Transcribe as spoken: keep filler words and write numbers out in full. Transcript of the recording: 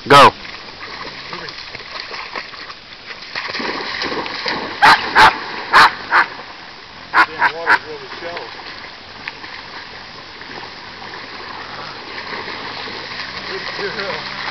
Go. Moving. Damn water's really shallow. Good girl.